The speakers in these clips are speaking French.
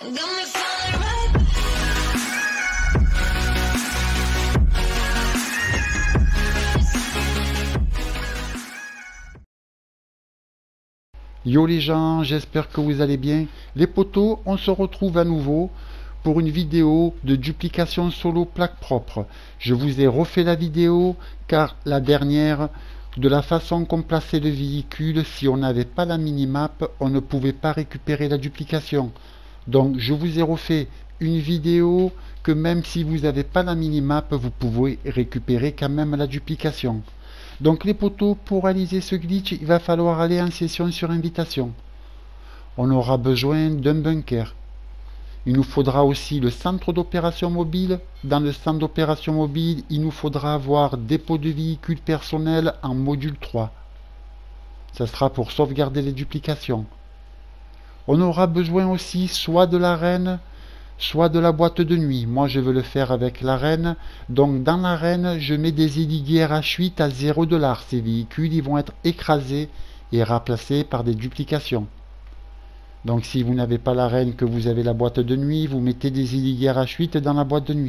Yo les gens, j'espère que vous allez bien. Les potos, on se retrouve à nouveau pour une vidéo de duplication solo plaque propre. Je vous ai refait la vidéo car la dernière, de la façon qu'on plaçait le véhicule, si on n'avait pas la minimap, on ne pouvait pas récupérer la duplication. Donc je vous ai refait une vidéo que même si vous n'avez pas la minimap, vous pouvez récupérer quand même la duplication. Donc les potos, pour réaliser ce glitch, il va falloir aller en session sur invitation. On aura besoin d'un bunker. Il nous faudra aussi le centre d'opération mobile. Dans le centre d'opération mobile, il nous faudra avoir dépôt de véhicule personnel en module 3. Ça sera pour sauvegarder les duplications. On aura besoin aussi soit de l'arène, soit de la boîte de nuit. Moi je veux le faire avec l'arène. Donc dans l'arène, je mets des aiguilles RH8 à 0$. Ces véhicules ils vont être écrasés et remplacés par des duplications. Donc si vous n'avez pas l'arène, que vous avez la boîte de nuit, vous mettez des aiguilles RH8 dans la boîte de nuit.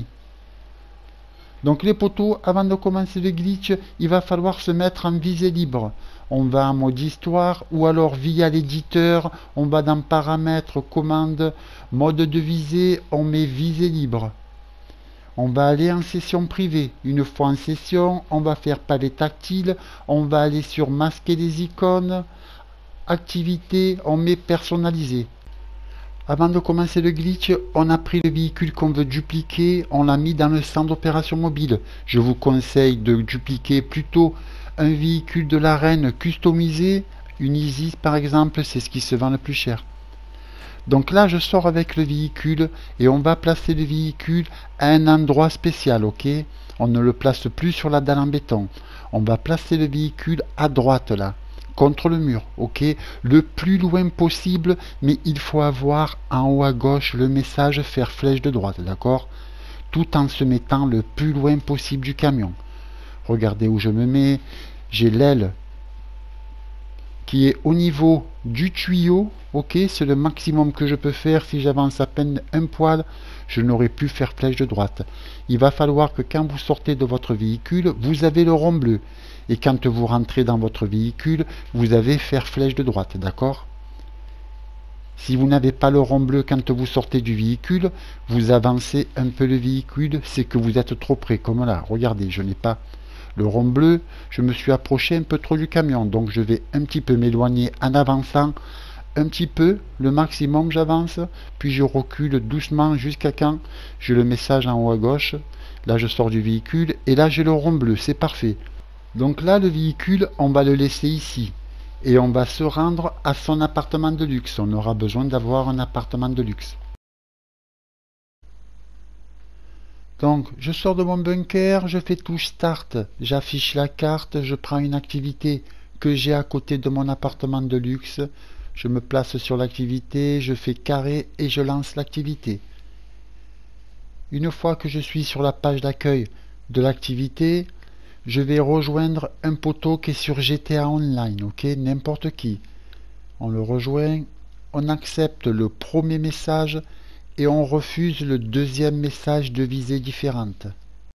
Donc les potos, avant de commencer le glitch, il va falloir se mettre en visée libre. On va en mode histoire ou alors via l'éditeur, on va dans paramètres, commande, mode de visée, on met visée libre. On va aller en session privée. Une fois en session, on va faire pavé tactile, on va aller sur masquer les icônes, activité, on met personnalisé. Avant de commencer le glitch, on a pris le véhicule qu'on veut dupliquer, on l'a mis dans le centre d'opération mobile. Je vous conseille de dupliquer plutôt un véhicule de l'arène customisé, une Isis par exemple, c'est ce qui se vend le plus cher. Donc là, je sors avec le véhicule et on va placer le véhicule à un endroit spécial, ok? On ne le place plus sur la dalle en béton. On va placer le véhicule à droite là, contre le mur, ok, le plus loin possible, mais il faut avoir en haut à gauche le message faire flèche de droite, d'accord, tout en se mettant le plus loin possible du camion. Regardez où je me mets, j'ai l'aile qui est au niveau du tuyau, ok, c'est le maximum que je peux faire. Si j'avance à peine un poil, je n'aurais pu faire flèche de droite. Il va falloir que quand vous sortez de votre véhicule, vous avez le rond bleu. Et quand vous rentrez dans votre véhicule, vous avez faire flèche de droite, d'accord? Si vous n'avez pas le rond bleu quand vous sortez du véhicule, vous avancez un peu le véhicule, c'est que vous êtes trop près, comme là. Regardez, je n'ai pas le rond bleu, je me suis approché un peu trop du camion, donc je vais un petit peu m'éloigner en avançant, un petit peu, le maximum j'avance, puis je recule doucement jusqu'à quand j'ai le message en haut à gauche. Là je sors du véhicule, et là j'ai le rond bleu, c'est parfait. Donc là, le véhicule, on va le laisser ici. Et on va se rendre à son appartement de luxe. On aura besoin d'avoir un appartement de luxe. Donc, je sors de mon bunker, je fais touche Start. J'affiche la carte, je prends une activité que j'ai à côté de mon appartement de luxe. Je me place sur l'activité, je fais carré et je lance l'activité. Une fois que je suis sur la page d'accueil de l'activité, je vais rejoindre un poteau qui est sur GTA Online, ok, n'importe qui. On le rejoint, on accepte le premier message et on refuse le deuxième message de visée différente.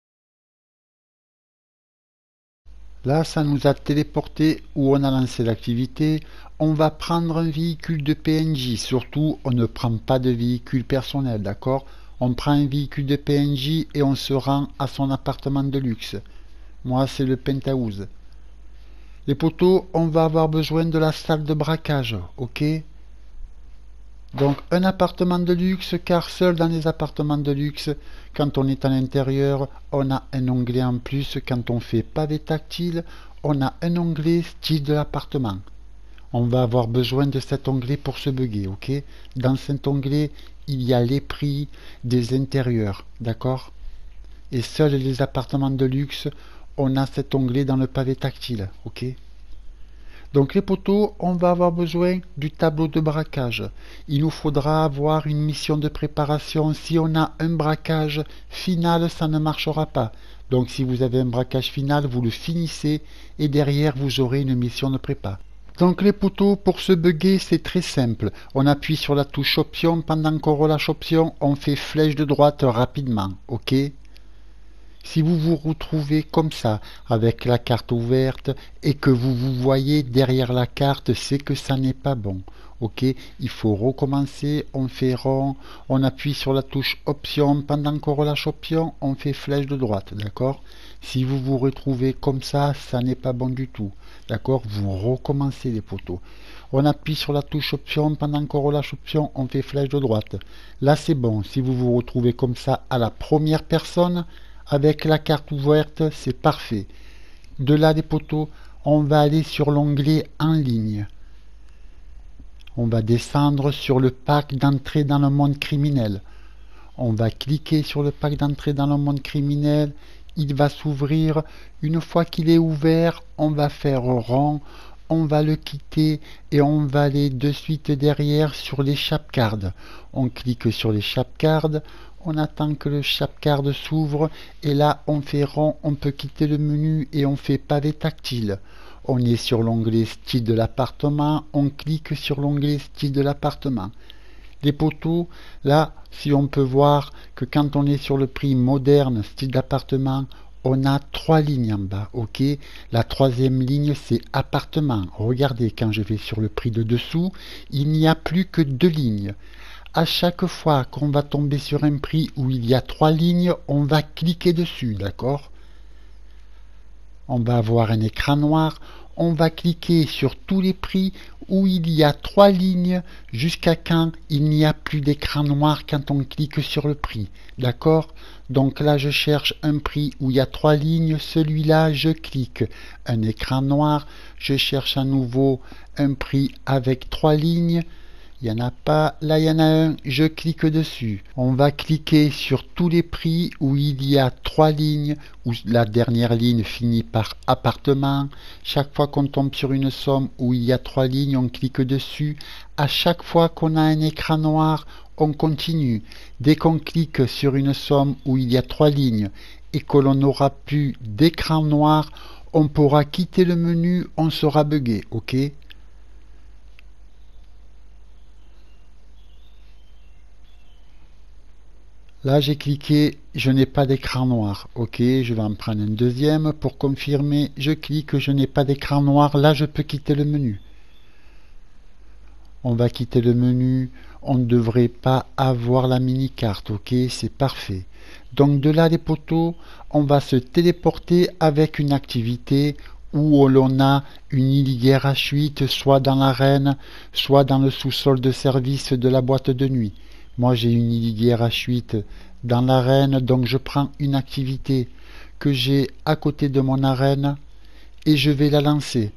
Là, ça nous a téléporté où on a lancé l'activité. On va prendre un véhicule de PNJ, surtout on ne prend pas de véhicule personnel, d'accord? On prend un véhicule de PNJ et on se rend à son appartement de luxe. Moi, c'est le penthouse. Les potos, on va avoir besoin de la salle de braquage, ok? Donc, un appartement de luxe, car seul dans les appartements de luxe, quand on est à l'intérieur, on a un onglet en plus. Quand on fait pavé tactile, on a un onglet style de l'appartement. On va avoir besoin de cet onglet pour se bugger, ok? Dans cet onglet, il y a les prix des intérieurs, d'accord? Et seuls les appartements de luxe, on a cet onglet dans le pavé tactile, ok? Donc les potos, on va avoir besoin du tableau de braquage. Il nous faudra avoir une mission de préparation. Si on a un braquage final, ça ne marchera pas. Donc si vous avez un braquage final, vous le finissez et derrière vous aurez une mission de prépa. Donc les poteaux, pour se bugger, c'est très simple. On appuie sur la touche option, pendant qu'on relâche option, on fait flèche de droite rapidement, ok? Si vous vous retrouvez comme ça, avec la carte ouverte, et que vous vous voyez derrière la carte, c'est que ça n'est pas bon. Ok, il faut recommencer, on fait rond, on appuie sur la touche option, pendant qu'on relâche option, on fait flèche de droite, d'accord? Si vous vous retrouvez comme ça n'est pas bon du tout, d'accord? Vous recommencez les poteaux. On appuie sur la touche option, pendant qu'on relâche option, on fait flèche de droite. Là c'est bon, si vous vous retrouvez comme ça à la première personne, avec la carte ouverte, c'est parfait. De là les poteaux, on va aller sur l'onglet en ligne. On va descendre sur le pack d'entrée dans le monde criminel. On va cliquer sur le pack d'entrée dans le monde criminel. Il va s'ouvrir. Une fois qu'il est ouvert, on va faire rond. On va le quitter et on va aller de suite derrière sur les chapecards. On clique sur les chapecards. On attend que le chapecard s'ouvre et là on fait rond, on peut quitter le menu et on fait pavé tactile. On est sur l'onglet style de l'appartement, on clique sur l'onglet style de l'appartement. Les poteaux, là, si on peut voir que quand on est sur le prix moderne style d'appartement, on a 3 lignes en bas, ok? La troisième ligne, c'est appartement. Regardez, quand je vais sur le prix de dessous, il n'y a plus que 2 lignes. À chaque fois qu'on va tomber sur un prix où il y a 3 lignes, on va cliquer dessus, d'accord? On va avoir un écran noir, on va cliquer sur tous les prix où il y a 3 lignes jusqu'à quand il n'y a plus d'écran noir quand on clique sur le prix, d'accord? Donc là je cherche un prix où il y a 3 lignes, celui-là je clique, un écran noir, je cherche à nouveau un prix avec 3 lignes. Il n'y en a pas, là il y en a un, je clique dessus. On va cliquer sur tous les prix où il y a 3 lignes, où la dernière ligne finit par appartement. Chaque fois qu'on tombe sur une somme où il y a 3 lignes, on clique dessus. À chaque fois qu'on a un écran noir, on continue. Dès qu'on clique sur une somme où il y a 3 lignes et que l'on n'aura plus d'écran noir, on pourra quitter le menu, on sera bugué, ok? Là, j'ai cliqué, je n'ai pas d'écran noir. Ok, je vais en prendre un deuxième pour confirmer. Je clique, je n'ai pas d'écran noir. Là, je peux quitter le menu. On va quitter le menu. On ne devrait pas avoir la mini-carte. Ok, c'est parfait. Donc, de là, les poteaux, on va se téléporter avec une activité où l'on a une ligueur H8, soit dans l'arène, soit dans le sous-sol de service de la boîte de nuit. Moi, j'ai une ligueur H8 dans l'arène, donc je prends une activité que j'ai à côté de mon arène et je vais la lancer.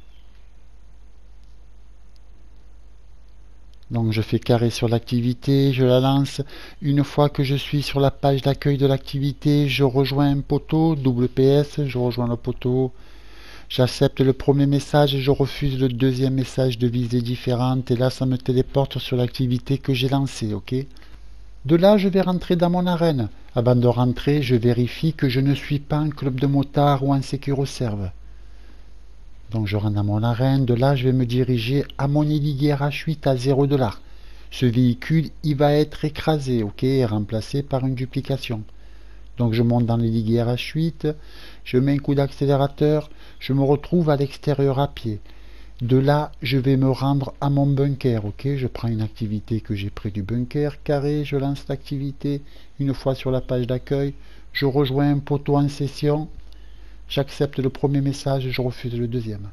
Donc je fais carré sur l'activité, je la lance. Une fois que je suis sur la page d'accueil de l'activité, je rejoins un poteau, double PS, je rejoins le poteau. J'accepte le premier message et je refuse le deuxième message de visée différente. Et là, ça me téléporte sur l'activité que j'ai lancée, ok? De là, je vais rentrer dans mon arène. Avant de rentrer, je vérifie que je ne suis pas en club de motard ou en SecuroServe. Donc je rentre dans mon arène. De là, je vais me diriger à mon ligueur H8 à 0 $. Ce véhicule, il va être écrasé, ok, et remplacé par une duplication. Donc je monte dans les ligueurs H8, je mets un coup d'accélérateur, je me retrouve à l'extérieur à pied. De là, je vais me rendre à mon bunker, ok? Je prends une activité que j'ai près du bunker, carré, je lance l'activité. Une fois sur la page d'accueil, je rejoins un poteau en session, j'accepte le premier message et je refuse le deuxième.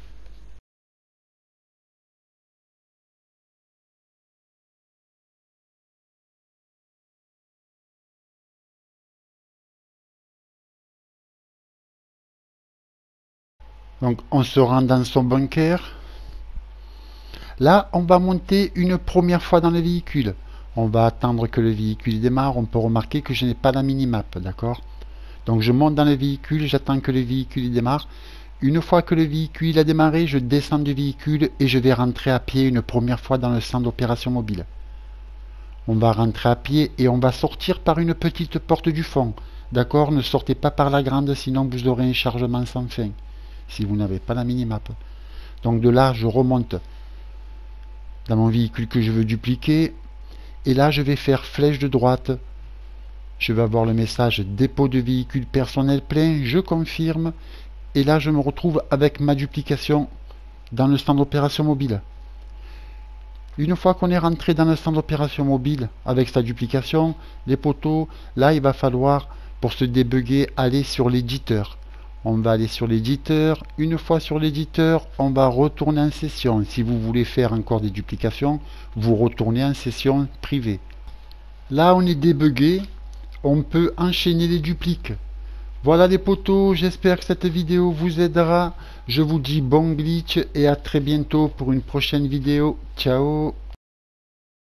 Donc on se rend dans son bunker. Là, on va monter une première fois dans le véhicule. On va attendre que le véhicule démarre. On peut remarquer que je n'ai pas la minimap, d'accord? Donc je monte dans le véhicule, j'attends que le véhicule démarre. Une fois que le véhicule a démarré, je descends du véhicule et je vais rentrer à pied une première fois dans le centre d'opération mobile. On va rentrer à pied et on va sortir par une petite porte du fond. D'accord? Ne sortez pas par la grande, sinon vous aurez un chargement sans fin, si vous n'avez pas la minimap. Donc de là, je remonte dans mon véhicule que je veux dupliquer. Et là, je vais faire flèche de droite. Je vais avoir le message dépôt de véhicule personnel plein. Je confirme. Et là, je me retrouve avec ma duplication dans le stand d'opération mobile. Une fois qu'on est rentré dans le stand d'opération mobile avec sa duplication, les poteaux, là, il va falloir, pour se débugger, aller sur l'éditeur. On va aller sur l'éditeur. Une fois sur l'éditeur, on va retourner en session. Si vous voulez faire encore des duplications, vous retournez en session privée. Là, on est débugué. On peut enchaîner les dupliques. Voilà les poteaux, j'espère que cette vidéo vous aidera. Je vous dis bon glitch et à très bientôt pour une prochaine vidéo. Ciao!